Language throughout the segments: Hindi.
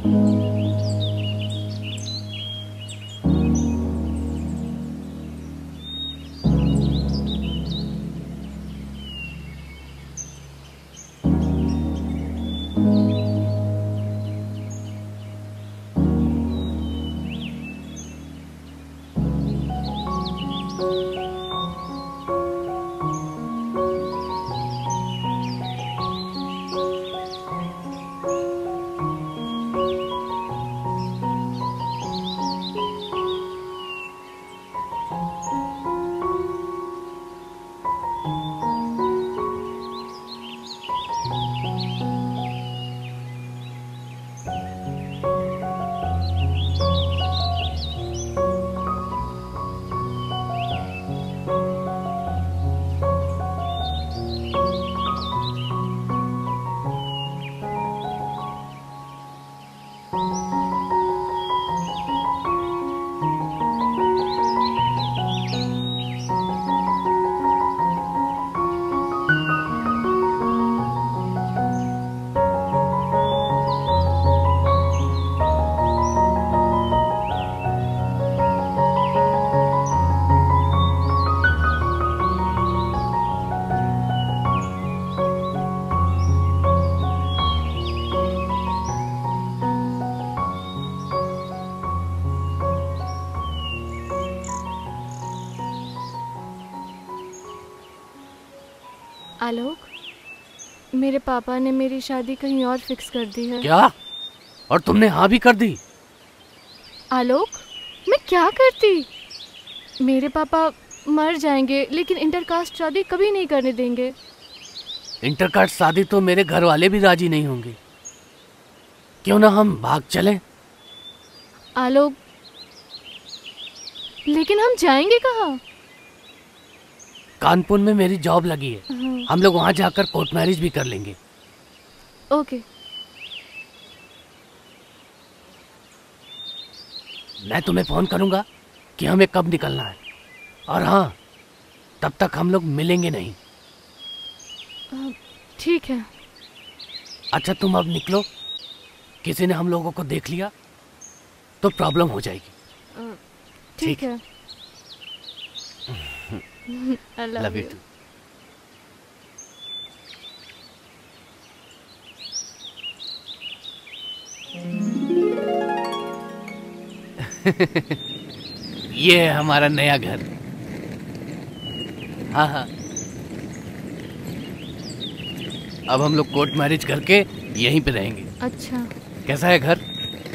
आलोक, मेरे पापा ने मेरी शादी कहीं और फिक्स कर दी है। क्या? और तुमने हाँ भी कर दी? आलोक, मैं क्या करती? मेरे पापा मर जाएंगे लेकिन इंटरकास्ट शादी कभी नहीं करने देंगे। इंटरकास्ट शादी तो मेरे घर वाले भी राजी नहीं होंगे। क्यों ना हम भाग चलें? आलोक, लेकिन हम जाएंगे कहाँ? कानपुर में मेरी जॉब लगी है। हम लोग वहां जाकर कोर्ट मैरिज भी कर लेंगे। ओके। मैं तुम्हें फोन करूंगा कि हमें कब निकलना है। और हाँ, तब तक हम लोग मिलेंगे नहीं। ठीक है। अच्छा, तुम अब निकलो। किसी ने हम लोगों को देख लिया तो प्रॉब्लम हो जाएगी। ठीक है। I love you. ये है हमारा नया घर। हाँ हाँ, अब हम लोग कोर्ट मैरिज करके यहीं पे रहेंगे। अच्छा, कैसा है घर?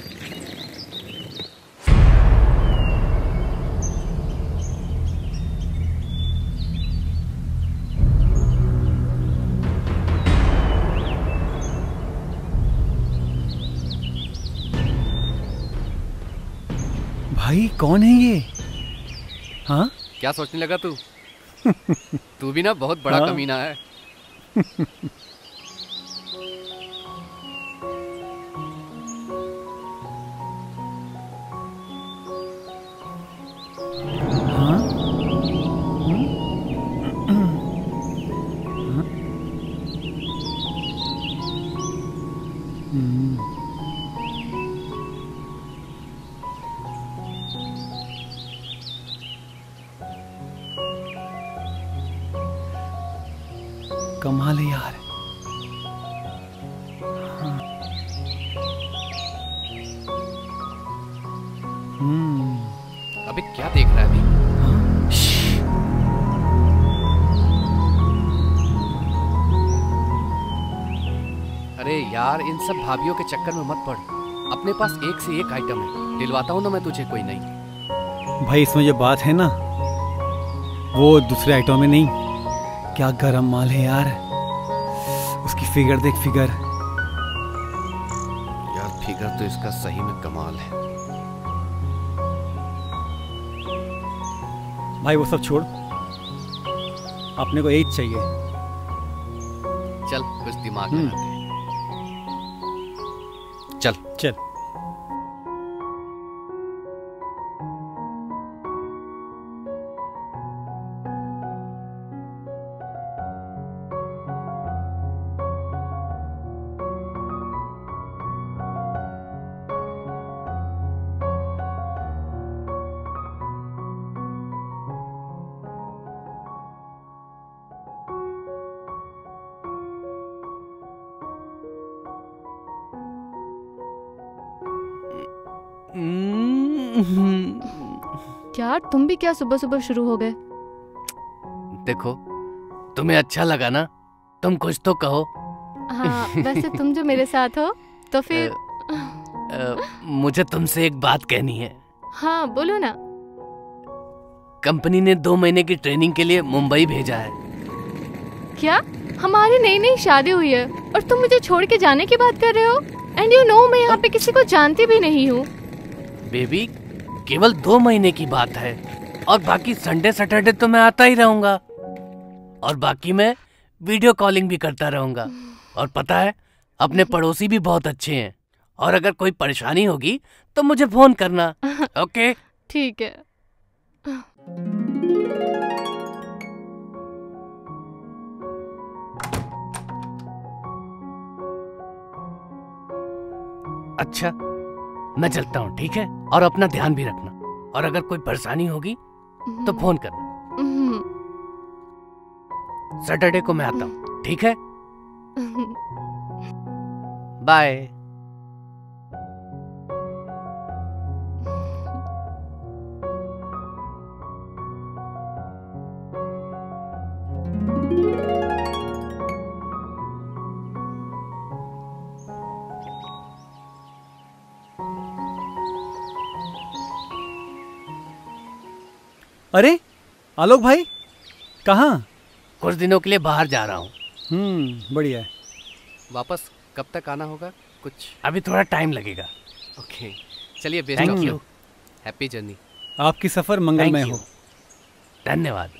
भाई कौन है ये? हाँ, क्या सोचने लगा तू? तू भी ना बहुत बड़ा कमीना है। कमाल है यार। अबे क्या देख रहा है अभी? अरे यार, इन सब भाभियों के चक्कर में मत पड़। अपने पास एक से एक आइटम है। दिलवाता हूँ ना मैं तुझे कोई नहीं। भाई इसमें जो बात है ना, वो दूसरे आइटम में नहीं। क्या गरम माल है यार। उसकी फिगर देख, फिगर। यार फिगर तो इसका सही में कमाल है। भाई वो सब छोड़, अपने को एज चाहिए। चल कुछ दिमाग लगाते हैं। चल चल। यार तुम भी क्या सुबह सुबह शुरू हो गए। देखो, तुम्हें अच्छा लगा ना, तुम कुछ तो कहो। हाँ, वैसे तुम जो मेरे साथ हो तो फिर मुझे तुमसे एक बात कहनी है। हाँ बोलो ना। कंपनी ने 2 महीने की ट्रेनिंग के लिए मुंबई भेजा है। क्या? हमारी नई नई शादी हुई है और तुम मुझे छोड़ के जाने की बात कर रहे हो? एंड यू नो मैं यहाँ पे किसी को जानती भी नहीं हूँ। बेबी, केवल 2 महीने की बात है और बाकी संडे सैटरडे तो मैं आता ही रहूंगा और बाकी मैं वीडियो कॉलिंग भी करता रहूंगा। और पता है, अपने पड़ोसी भी बहुत अच्छे हैं और अगर कोई परेशानी होगी तो मुझे फोन करना। ओके? ठीक है। अच्छा, मैं चलता हूँ, ठीक है? और अपना ध्यान भी रखना और अगर कोई परेशानी होगी तो फोन करना। सैटरडे को मैं आता हूँ, ठीक है? बाय। अरे आलोक भाई, कहाँ? कुछ दिनों के लिए बाहर जा रहा हूँ। बढ़िया है। वापस कब तक आना होगा? कुछ अभी थोड़ा टाइम लगेगा। ओके, चलिए, best of luck, happy journey. आपकी सफर मंगलमय हो। धन्यवाद।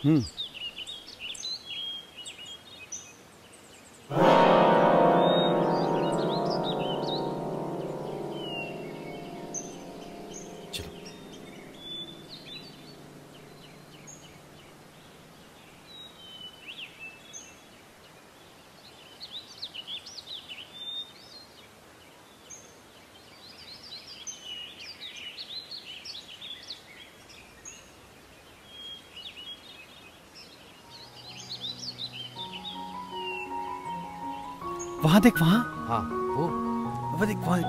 वहां देख, वहां। हाँ, वो देख, वहां।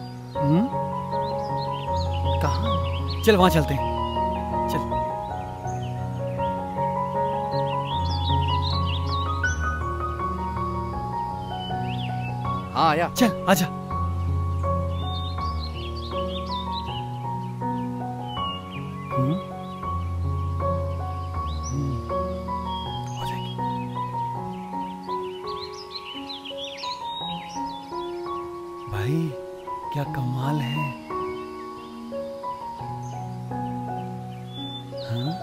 कहाँ? चल वहां चलते हैं, चल। हाँ आया। चल आजा। भाई क्या कमाल है। हाँ?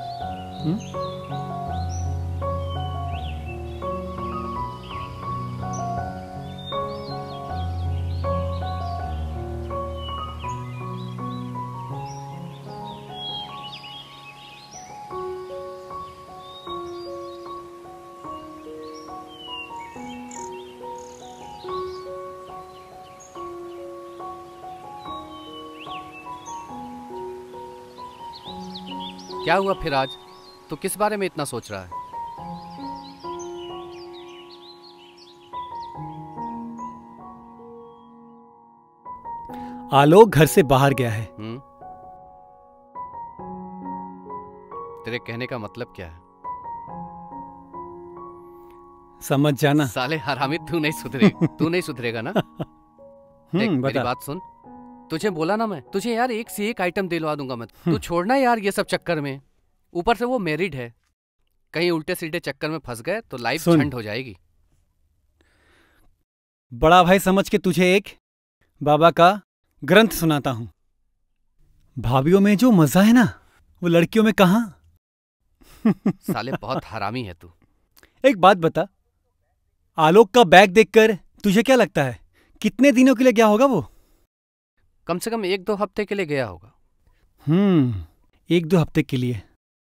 क्या हुआ फिर आज? तो किस बारे में इतना सोच रहा है? आलोक घर से बाहर गया है। तेरे कहने का मतलब क्या है? समझ जाना। साले हरामी, तू नहीं सुधरेगा ना? देख, मेरी बात सुन। तुझे बोला ना मैं, तुझे यार एक से एक आइटम दिलवा दूंगा मैं। तू छोड़ना यार ये सब चक्कर में। ऊपर से वो मैरिड है, कहीं उल्टे सीधे चक्कर में फंस गए तो लाइफ झंड हो जाएगी। बड़ा भाई समझ के तुझे एक बाबा का ग्रंथ सुनाता हूं। भाभीयों में जो मजा है ना, वो लड़कियों में कहां। साले बहुत हरामी है तू। एक बात बता, आलोक का बैग देखकर तुझे क्या लगता है कितने दिनों के लिए गया होगा वो? कम से कम 1-2 हफ्ते के लिए गया होगा। 1-2 हफ्ते के लिए।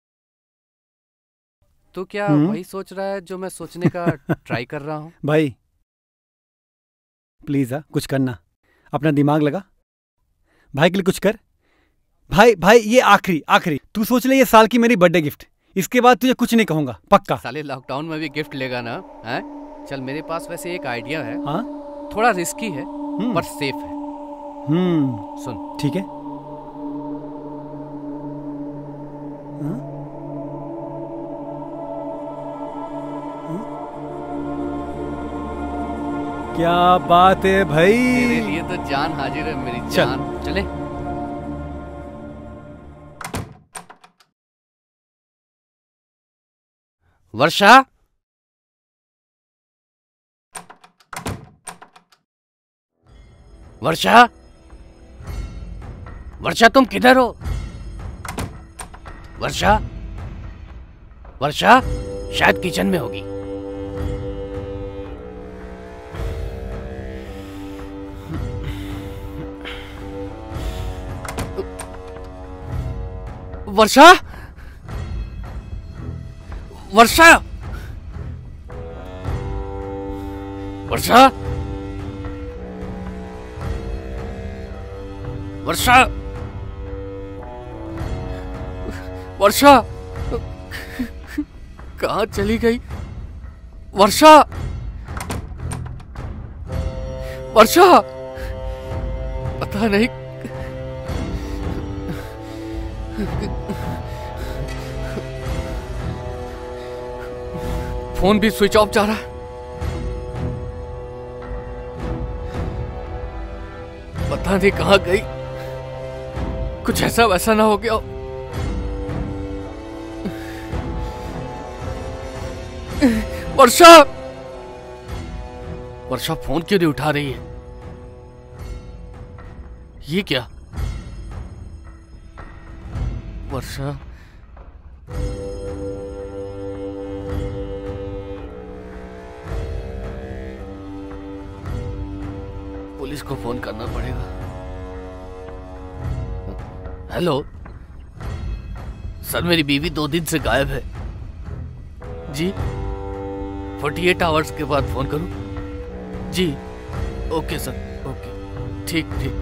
तो क्या वही सोच रहा है जो मैं सोचने का ट्राई कर रहा हूँ? भाई प्लीज कुछ करना, अपना दिमाग लगा, भाई के लिए कुछ कर। भाई ये आखिरी तू सोच ले, ये साल की मेरी बर्थडे गिफ्ट। इसके बाद तुझे कुछ नहीं कहूंगा, पक्का। साले लॉकडाउन में भी गिफ्ट लेगा ना? हैं? चल, मेरे पास वैसे एक आइडिया है। हाँ? थोड़ा रिस्की है पर सेफ है। सुन। ठीक है, क्या बात है भाई। तेरे लिए तो जान हाजिर है मेरी जान। चले। वर्षा, वर्षा, वर्षा तुम किधर हो? वर्षा, वर्षा शायद किचन में होगी। वर्षा, वर्षा, वर्षा, वर्षा, वर्षा कहाँ चली गई? वर्षा, वर्षा, पता नहीं। फोन भी स्विच ऑफ जा रहा है। पता नहीं कहाँ गई। कुछ ऐसा वैसा ना हो गया हो। वर्षा, वर्षा फोन क्यों नहीं उठा रही है? ये क्या? वर्षा, पुलिस को फोन करना पड़ेगा। हेलो सर, मेरी बीवी 2 दिन से गायब है। जी 48 आवर्स के बाद फोन करूं? जी ओके सर, ओके, ठीक ठीक।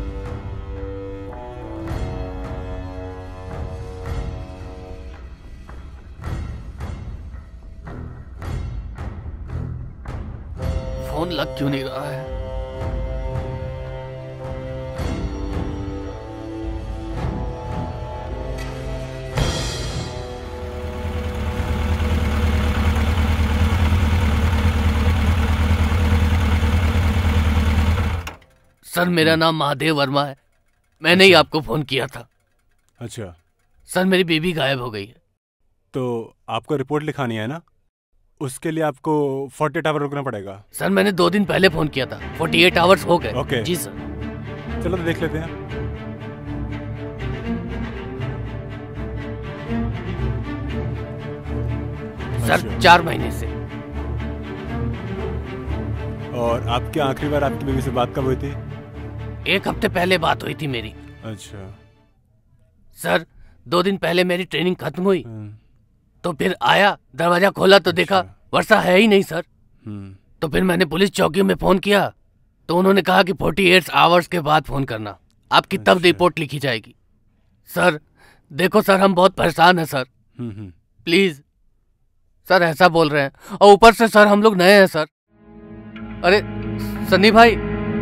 फोन लग क्यों नहीं रहा है? सर मेरा नाम महादेव वर्मा है। मैंने ही आपको फोन किया था। अच्छा सर, मेरी बेबी गायब हो गई है। तो आपको रिपोर्ट लिखानी है ना? उसके लिए आपको 48 आवर रुकना पड़ेगा। सर मैंने 2 दिन पहले फोन किया था। 48 आवर्स हो गए। ओके जी सर। चलो तो देख लेते हैं। सर 4 महीने से। और आपके आखिरी बार आपकी बेबी से बात कब हुई थी? 1 हफ्ते पहले बात हुई थी मेरी। अच्छा सर 2 दिन पहले मेरी ट्रेनिंग खत्म हुई तो फिर आया, दरवाजा खोला तो देखा वर्षा है ही नहीं सर। तो फिर मैंने पुलिस चौकी में फोन किया तो उन्होंने कहा कि 48 आवर्स के बाद फोन करना, आपकी तब रिपोर्ट लिखी जाएगी। सर देखो सर, हम बहुत परेशान हैं सर। प्लीज सर, ऐसा बोल रहे हैं। और ऊपर से सर हम लोग नए हैं सर। अरे सन्नी भाई।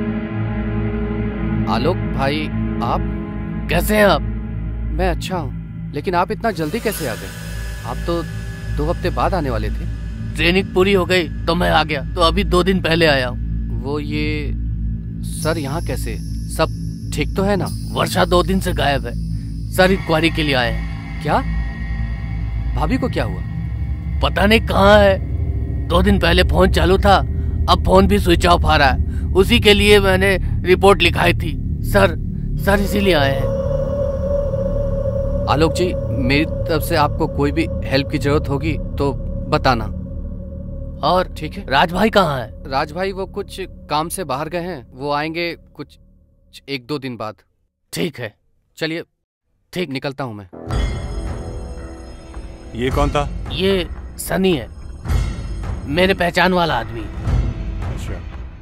आलोक भाई, आप कैसे हैं आप? मैं अच्छा हूँ, लेकिन आप इतना जल्दी कैसे आ गए? आप तो 2 हफ्ते बाद आने वाले थे। ट्रेनिंग पूरी हो गई तो मैं आ गया, तो अभी 2 दिन पहले आया हूँ। वो ये सर, यहाँ कैसे? सब ठीक तो है ना? वर्षा 2 दिन से गायब है सर, इंक्वायरी के लिए आए हैं। क्या? भाभी को क्या हुआ? पता नहीं कहाँ है। 2 दिन पहले फोन चालू था, अब फोन भी स्विच ऑफ आ रहा है। उसी के लिए मैंने रिपोर्ट लिखाई थी सर। सर इसीलिए आए हैं। आलोक जी, मेरी तरफ से आपको कोई भी हेल्प की जरूरत होगी तो बताना। और ठीक है। राज भाई कहाँ है? राज भाई वो कुछ काम से बाहर गए हैं, वो आएंगे कुछ 1-2 दिन बाद। ठीक है, चलिए ठीक, निकलता हूँ मैं। ये कौन था? ये सनी है, मेरे पहचान वाला आदमी। अच्छा,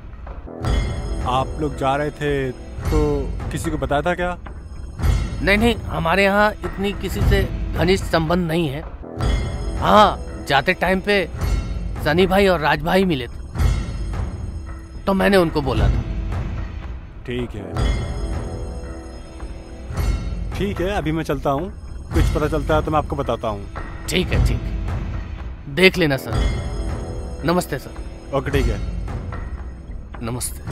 आप लोग जा रहे थे तो किसी को बताया था क्या? नहीं नहीं, हमारे यहाँ इतनी किसी से घनिष्ठ संबंध नहीं है। हाँ, जाते टाइम पे सनी भाई और राज भाई मिले थे तो मैंने उनको बोला था। ठीक है ठीक है, अभी मैं चलता हूँ। कुछ पता चलता है तो मैं आपको बताता हूँ। ठीक है, ठीक, देख लेना सर। नमस्ते सर। ओके ठीक है। नमस्ते।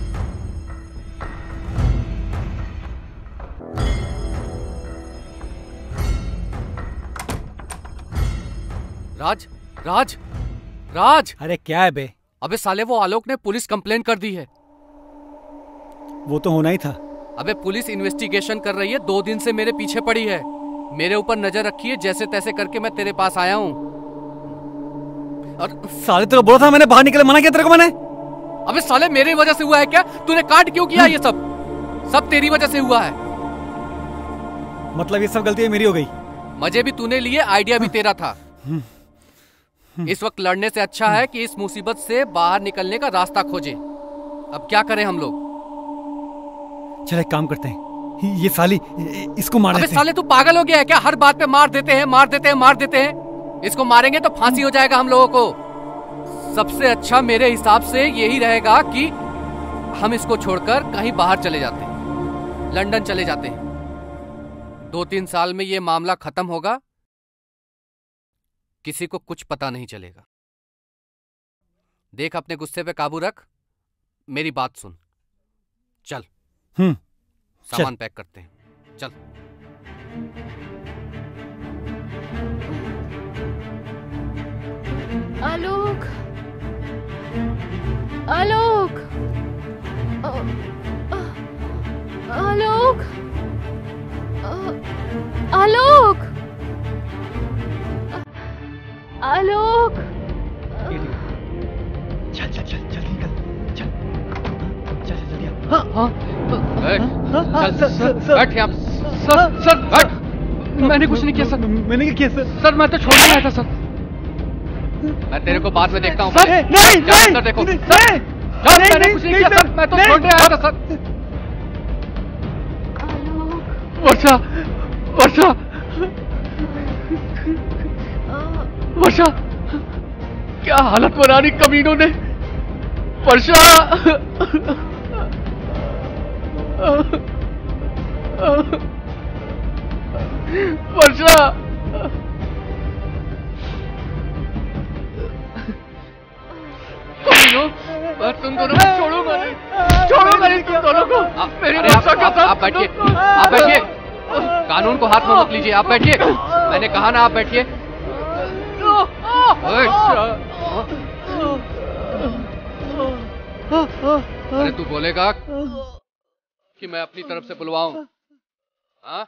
राज, राज, राज! अरे क्या है बे? अबे साले, वो आलोक ने पुलिस कंप्लेंट कर दी है। वो तो होना ही था। अबे पुलिस इन्वेस्टिगेशन कर रही है, 2 दिन से मेरे पीछे पड़ी है। मेरे ऊपर नजर रखी है, जैसे तैसे करके मैं तेरे पास आया हूँ। और साले तेरे को बोला था मैंने, बाहर निकले मना किया तेरे को मैंने। अबे साले, मेरी वजह से हुआ है क्या? तूने काट क्यों किया? ये सब तेरी वजह से हुआ है। मतलब ये सब गलती मेरी हो गई? मजे भी तूने लिए, आइडिया भी तेरा था। इस वक्त लड़ने से अच्छा है कि इस मुसीबत से बाहर निकलने का रास्ता खोजे। अब क्या करें हम लोग? चल एक काम करते हैं, ये साली इसको मार देते हैं। साले तू पागल हो गया है क्या? हर बात पे मार देते हैं, मार देते हैं, मार देते हैं। इसको मारेंगे तो फांसी हो जाएगा हम लोगों को। सबसे अच्छा मेरे हिसाब से यही रहेगा कि हम इसको छोड़कर कहीं बाहर चले जाते हैं, लंदन चले जाते हैं। 2-3 साल में ये मामला खत्म होगा, किसी को कुछ पता नहीं चलेगा। देख, अपने गुस्से पे काबू रख, मेरी बात सुन। चल सामान पैक करते हैं, चल। आलोक, आलोक, आलोक, आलोक, आलोक। चल चल चल जल्दी निकल, चल चल चल जल्दी। बैठ यहाँ। सर बैठ। मैंने कुछ नहीं किया सर। मैंने क्या किया सर? सर मैं तो छोड़ने आया था सर। मैं तेरे को बाद में देखता हूँ। नहीं सर देखो सर, मैंने कुछ नहीं किया सर, मैं तो छोड़ने आया था सर। वर्षा, वर्षा, वर्षा, क्या हालत बना दी कमीनों ने। वर्षा, वर्षा, कमीनों, मैं तुम दोनों को छोड़ूंगा नहीं, छोड़ूंगा नहीं तुम दोनों को। मेरी वर्षा के साथ। आप बैठिए, आप बैठिए, कानून को हाथ में मत लीजिए, आप बैठिए। मैंने कहा ना, आप बैठिए। अरे तू बोलेगा कि मैं अपनी तरफ से बुलवाऊं? हाँ?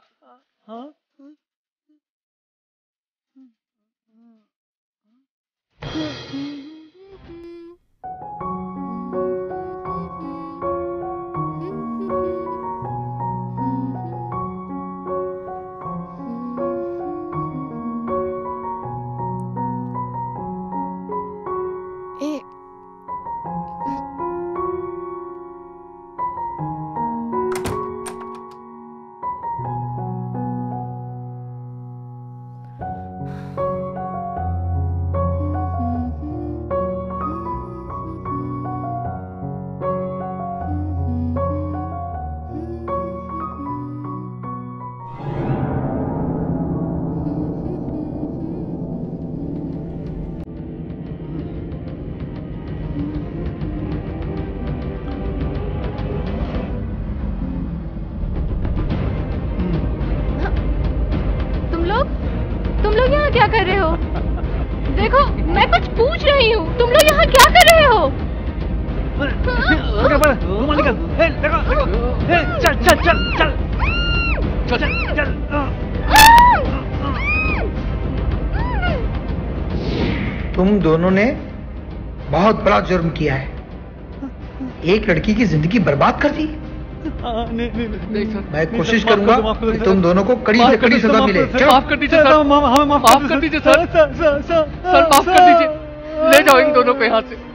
तुम लोग यहाँ क्या कर रहे हो? देखो, मैं कुछ पूछ रही हूँ, तुम लोग यहाँ क्या कर रहे हो? चल चल चल चल चल चल। तुम दोनों ने बहुत बड़ा जुर्म किया है, एक लड़की की जिंदगी बर्बाद कर दी। नहीं सर, मैं कोशिश करूंगा कि तुम दोनों को कड़ी से कड़ी सजा मिले। माफ कर दीजिए सर, माफ कर दीजिए सर, सर माफ कर दीजिए। ले जाओ इन दोनों को यहाँ से।